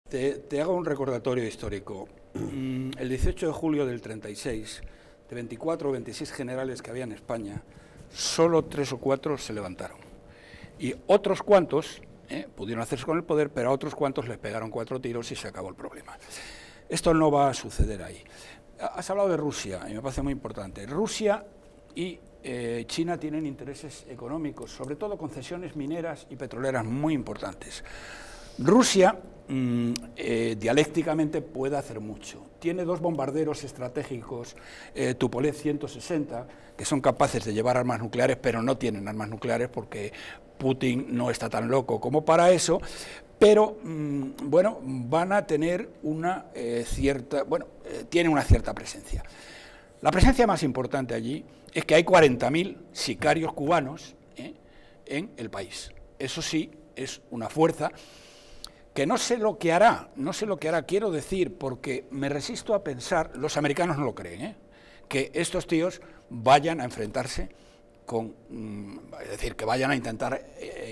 Te hago un recordatorio histórico. El 18 de julio del 36, de 24 o 26 generales que había en España, solo 3 o 4 se levantaron. Y otros cuantos pudieron hacerse con el poder, pero a otros cuantos les pegaron 4 tiros y se acabó el problema. Esto no va a suceder ahí. Has hablado de Rusia, y me parece muy importante. Rusia y China tienen intereses económicos, sobre todo concesiones mineras y petroleras muy importantes. Rusia, dialécticamente, puede hacer mucho. Tiene 2 bombarderos estratégicos, Tupolev 160, que son capaces de llevar armas nucleares, pero no tienen armas nucleares porque Putin no está tan loco como para eso. Pero, bueno, van a tener una tienen una cierta presencia. La presencia más importante allí es que hay 40.000 sicarios cubanos en el país. Eso sí, es una fuerza que no sé lo que hará, quiero decir, porque me resisto a pensar, los americanos no lo creen, que estos tíos vayan a enfrentarse con, es decir, que vayan a intentar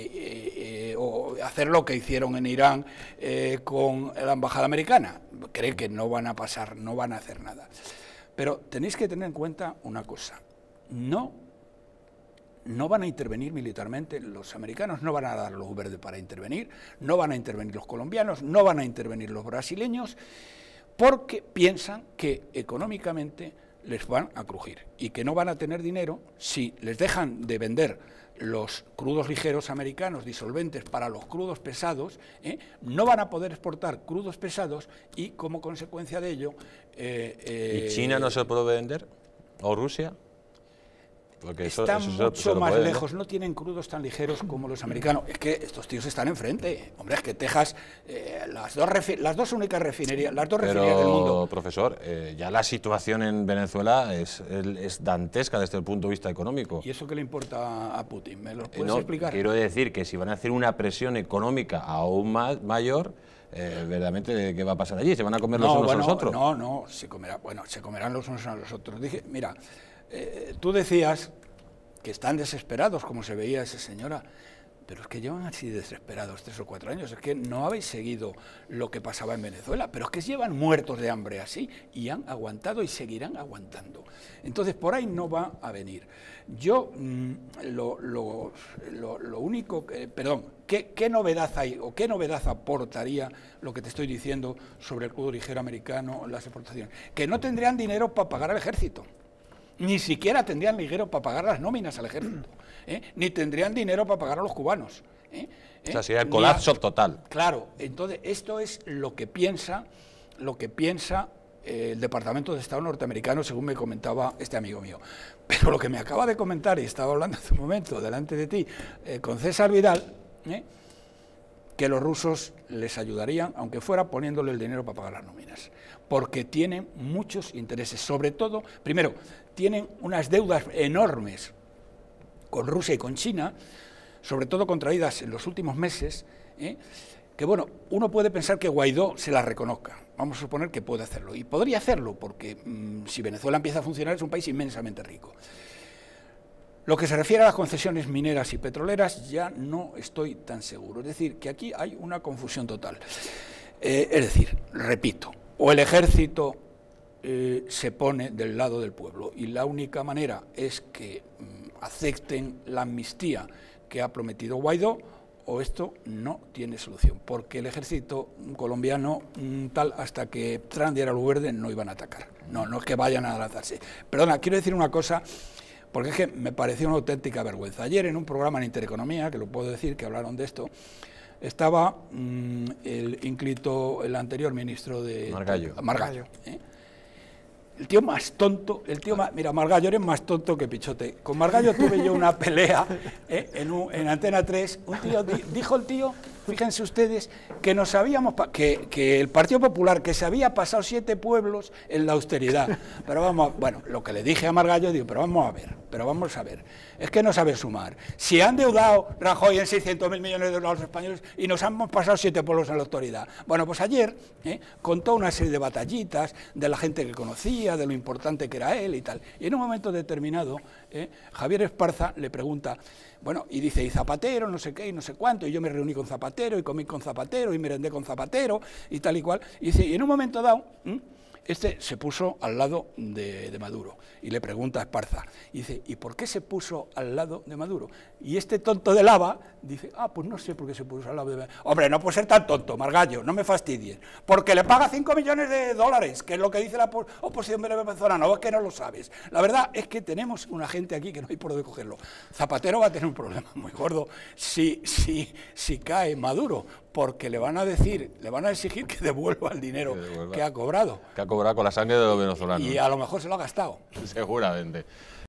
o hacer lo que hicieron en Irán con la embajada americana. Creen que no van a pasar, no van a hacer nada. Pero tenéis que tener en cuenta una cosa, no van a intervenir militarmente, los americanos no van a dar luz verde para intervenir, no van a intervenir los colombianos, no van a intervenir los brasileños, porque piensan que económicamente les van a crujir y que no van a tener dinero si les dejan de vender los crudos ligeros americanos disolventes para los crudos pesados, no van a poder exportar crudos pesados y como consecuencia de ello... ¿Y China no se puede vender? ¿O Rusia? Porque están mucho más lejos, no tienen crudos tan ligeros como los americanos. Es que estos tíos están enfrente. Hombre, es que Texas, las dos únicas refinerías, refinerías del mundo. Profesor, ya la situación en Venezuela es dantesca desde el punto de vista económico. ¿Y eso qué le importa a Putin? ¿Me lo puedes explicar? Quiero decir que si van a hacer una presión económica aún mayor, verdaderamente, ¿qué va a pasar allí? ¿Se van a comer los unos a los otros? No, se comerán los unos a los otros. Dije, mira, tú decías que están desesperados, como se veía esa señora, pero es que llevan así desesperados 3 o 4 años, es que no habéis seguido lo que pasaba en Venezuela, pero es que llevan muertos de hambre así y han aguantado y seguirán aguantando. Entonces, por ahí no va a venir. Yo, lo único, ¿qué novedad hay o qué novedad aportaría lo que te estoy diciendo sobre el crudo ligero americano, las exportaciones? Que no tendrían dinero para pagar al ejército. Ni siquiera tendrían dinero para pagar las nóminas al ejército, ni tendrían dinero para pagar a los cubanos. O sea, sería el colapso total. Claro, entonces esto es lo que piensa el Departamento de Estado norteamericano, según me comentaba este amigo mío. Pero lo que me acaba de comentar, y estaba hablando hace un momento delante de ti, con César Vidal, que los rusos les ayudarían, aunque fuera poniéndole el dinero para pagar las nóminas, porque tienen muchos intereses, sobre todo, primero, tienen unas deudas enormes con Rusia y con China, sobre todo contraídas en los últimos meses, que bueno, uno puede pensar que Guaidó se las reconozca, vamos a suponer que puede hacerlo, y podría hacerlo, porque si Venezuela empieza a funcionar es un país inmensamente rico. Lo que se refiere a las concesiones mineras y petroleras ya no estoy tan seguro. Es decir, que aquí hay una confusión total. Es decir, repito, o el ejército se pone del lado del pueblo y la única manera es que acepten la amnistía que ha prometido Guaidó, o esto no tiene solución, porque el ejército colombiano hasta que Trump diera luz verde no iban a atacar. No es que vayan a lanzarse. Perdona, quiero decir una cosa, porque es que me pareció una auténtica vergüenza. Ayer en un programa en Intereconomía, que lo puedo decir, que hablaron de esto, estaba el anterior ministro de... Margallo. El tío más tonto, mira, Margallo eres más tonto que Pichote. Con Margallo tuve yo una pelea en Antena 3. Dijo el tío, fíjense ustedes, que nos habíamos que el Partido Popular, que se había pasado 7 pueblos en la austeridad. Pero bueno, lo que le dije a Margallo, digo, pero vamos a ver, es que no sabe sumar. Si han endeudado Rajoy en 600.000 millones de euros a los españoles y nos hemos pasado 7 pueblos en la autoridad. Bueno, pues ayer contó una serie de batallitas de la gente que conocía, de lo importante que era él y tal. Y en un momento determinado, Javier Esparza le pregunta, bueno, y dice, y Zapatero, no sé qué, y no sé cuánto, y yo me reuní con Zapatero, Zapatero, y comí con Zapatero, y merendé con Zapatero, y tal y cual. Y dice, y en un momento dado, este se puso al lado de Maduro, y le pregunta a Esparza, y dice, ¿y por qué se puso al lado de Maduro? Y este tonto de Lava dice, pues no sé por qué se puso al lado de Maduro. Hombre, no puede ser tan tonto, Margallo, no me fastidien, porque le paga 5 millones de dólares, que es lo que dice la oposición venezolana, no es que no lo sabes. La verdad es que tenemos una gente aquí que no hay por dónde cogerlo. Zapatero va a tener un problema muy gordo si cae Maduro, porque le van a decir, le van a exigir que devuelva el dinero que ha cobrado. Que ha cobrado con la sangre de los venezolanos. Y a lo mejor se lo ha gastado. Seguramente.